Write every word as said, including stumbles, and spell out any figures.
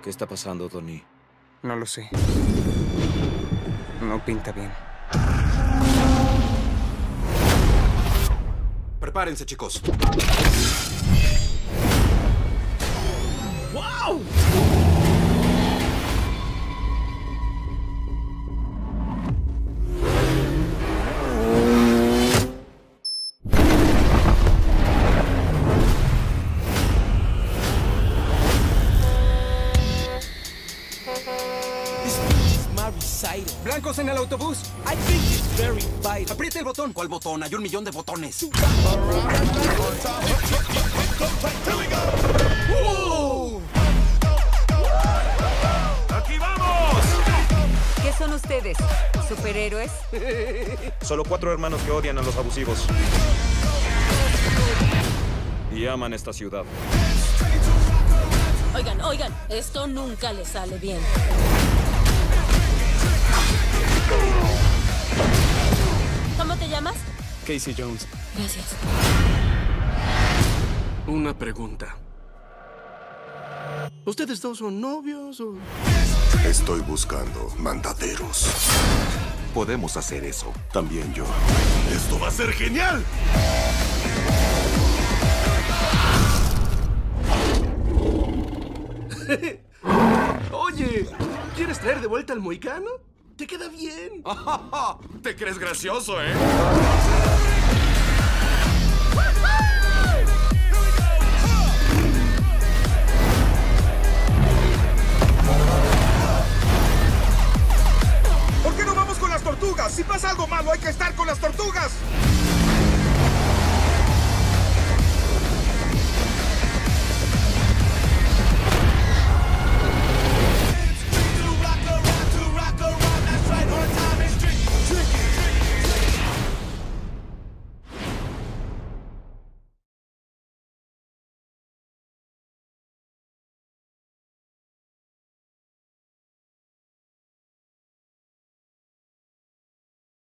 ¿Qué está pasando, Tony? No lo sé. No pinta bien. Prepárense, chicos. ¡Wow! ¡Blancos en el autobús! I think it's very vital. ¡Apriete el botón! ¿Cuál botón? Hay un millón de botones. ¡Wow! ¡Aquí vamos! ¿Qué son ustedes? ¿Superhéroes? Solo cuatro hermanos que odian a los abusivos. Y aman esta ciudad. Oigan, oigan, esto nunca les sale bien. ¿Cómo te llamas? Casey Jones. Gracias. Una pregunta. ¿Ustedes dos son novios o...? Estoy buscando mandaderos. Podemos hacer eso. También yo. ¡Esto va a ser genial! Oye, ¿quieres traer de vuelta al mohicano? Te queda bien. ¿Te crees gracioso, eh?